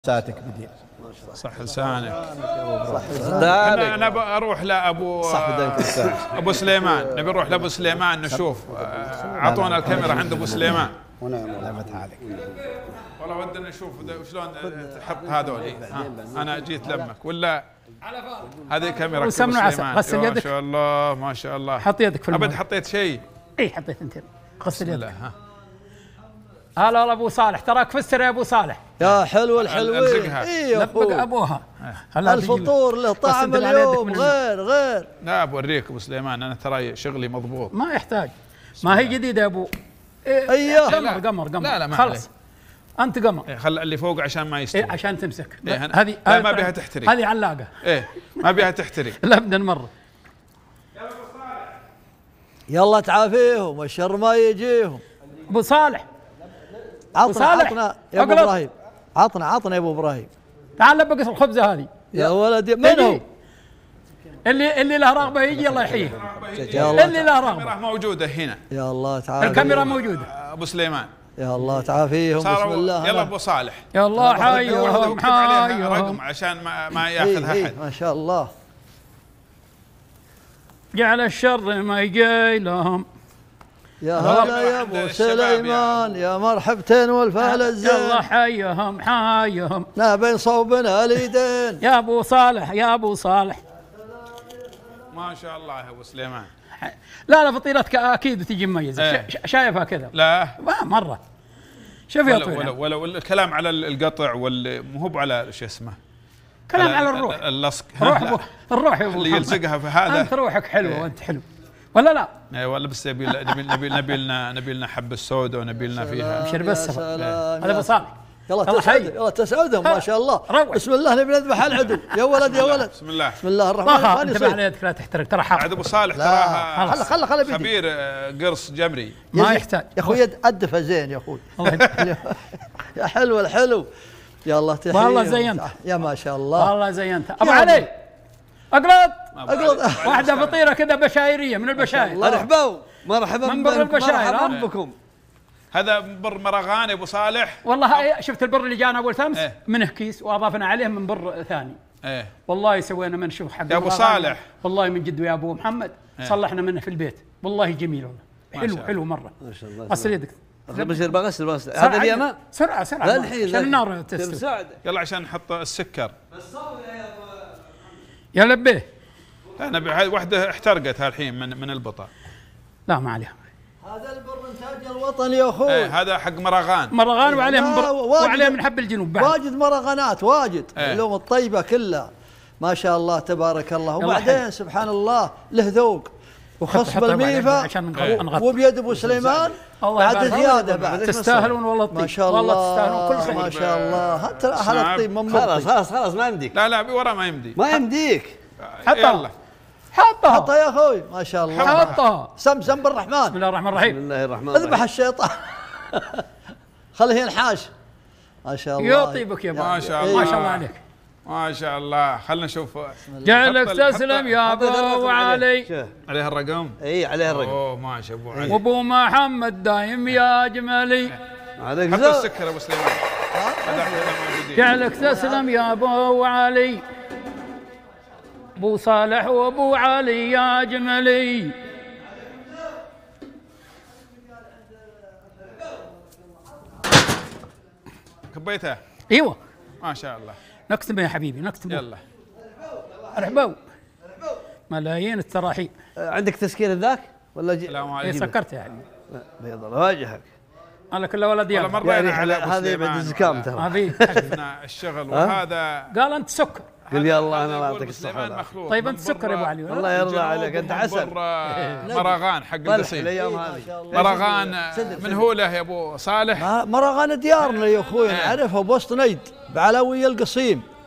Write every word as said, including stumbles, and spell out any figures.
ساعتك بديل. صح لسانك. انا انا اروح لابو ابو سليمان، نبي نروح لابو سليمان نشوف. اعطونا الكاميرا عند ابو سليمان. نعمت عليك. والله ودنا نشوف شلون تحط هذول. انا جيت لمك ولا هذه كاميرا ابو سليمان. غسل يدك. ما شاء الله ما شاء الله. حط يدك في الماء. ابد حطيت شيء؟ اي حطيت انت. غسل يدك. هلا والله ابو صالح، تراك فسر يا ابو صالح. يا حلو الحلوين. اي لبق ابوها. الفطور له طعم اليوم غير غير. لا بوريك ابو سليمان، انا ترى شغلي مضبوط. ما يحتاج، ما هي جديده يا ابو. ايوه قمر قمر قمر. لا لا ما خلص انت قمر. إيه خل اللي فوق عشان ما يستوي. إيه عشان تمسك. إيه هذه لا ما بيها تحترق. هذه علاقه. ايه ما بيها تحترق. لا ابدا مره. يلا تعافيهم الشر ما يجيهم. ابو صالح عطنا عطنا يا ابو ابراهيم، عطنا عطنا يا ابو ابراهيم. تعال لبقص الخبزه هذه يا ولدي. من هو؟ اللي اللي له رغبه يجي الله يحييه. اللي له رغبه. الكاميرا موجوده هنا. يا الله تعالى. الكاميرا موجوده. ابو سليمان. يا الله تعافيهم. بسم الله. يلا ابو صالح. يا الله حيهم حيهم. رقم عشان ما ما ياخذها احد. ما شاء الله. جعل الشر ما يجي لهم. يا هلا يا ابو سليمان، يا مرحبتين والفهل الزين. يلا حيهم حيهم. بين صوبنا اليدين. يا ابو صالح يا ابو صالح. ما شاء الله يا ابو سليمان. لا لا فطيرتك اكيد تجي مميزه. ايه. شايفها كذا؟ لا ما مره. شوف يا طويل. ولا ولا الكلام على القطع وال مو هو على شو اسمه. كلام على الروح. اللصق. الروح الروح يا ابو اللي يلصقها في هذا. انت روحك حلوه ايه. وانت حلو ولا لا؟ اي والله بس نبي نبي نبي نبي لنا نبي لنا حب السوداء ونبي لنا فيها مشر بس هذا ابو صالح. يلا تسعدهم يلا تسعدهم ما شاء الله. روح. بسم الله نبي نذبح العدو. يا ولد يا ولد. بسم الله. بسم الله الرحمن الرحيم. انتبه على يدك لا تحترق ترى حار. عاد ابو صالح تراها خله خله خله بيدي. خبير قرص جمري. ما يحتاج يا اخوي ادفه زين يا اخوي. يا حلو الحلو. يا الله تحيي. والله زينت. يا ما شاء الله. والله زينت. ابو علي اقلط اقلط واحده فطيره كذا بشايريه من البشاير. مرحبا مرحبا من بر البشاير. مرحبا بكم. هذا بر مرغان يا ابو صالح. والله شفت البر اللي جانا اول ثمس ايه؟ منه كيس واضافنا عليه من بر ثاني. ايه والله سوينا من شوف حق يا ابو صالح. والله من جد ويا ابو محمد ايه؟ صلحنا منه في البيت والله جميل والله حلو حلو مره. ما شاء الله. غسل يدك. بصير بغسل بغسل هذا اللي انا سرعه سرعه لا الحين عشان النار تستوي. يلا عشان نحط السكر. يا لبيه. انا واحده احترقت الحين من من البطا. لا ما عليها. هذا البر انتاج الوطن يا اخوي. ايه هذا حق مرغان. مرغان وعليه من بر وعليه من حب الجنوب بعد. واجد مرغانات واجد. ايه؟ اللوم الطيبه كلها ما شاء الله تبارك الله. وبعدين سبحان الله له ذوق وخصب الميفا وبيد ابو سليمان بعد زياده بعد. تستاهلون والله الطيب. ما شاء الله والله تستاهلون كل خير. ما شاء الله حتى اهل الطيب من خلاص خلاص خلاص ما يمديك. لا لا ورا ما يمدي. ما يمديك. حطها حطها حطها يا اخوي ما شاء الله. حطها. سمسم بالرحمن. بسم الله الرحمن الرحيم. بسم الله الرحمن الرحيم. اذبح الشيطان. خليه ينحاش. ما شاء الله. يا طيبك يا ما شاء الله. ما شاء الله عليك. ما شاء الله. خلنا نشوف. جعلك تسلم يا ابو علي. عليه الرقم. اي عليه الرقم. اوه ما شاء ابو علي. وابو محمد دايم يا جمالي. عليك حط السكر ابو سليمان. جعلك تسلم يا ابو علي. ابو صالح وابو علي يا جمالي. كبيتها. ايوه ما شاء الله. نكتب يا حبيبي نكتب. يلا ارحبوا ملايين التراحيب. عندك تسكير ذاك ولا جي؟ السلام ايه عليكم. سكرت يعني. بيض الله وجهك. انا كل ولد والله يابا. مرينا على ابو هذا بعد الزكام ترى. هذه شفنا الشغل وهذا. قال انت سكر. قل يا الله انا اعطيك الصحه. طيب انت سكر يا ابو علي. الله يرضى عليك انت عسل. مرغان حق القصيم. الايام هذه مرغان من هو له يا ابو صالح؟ مرغان ديارنا يا اخوي نعرفها بوسط نيد بعلوي القصيم.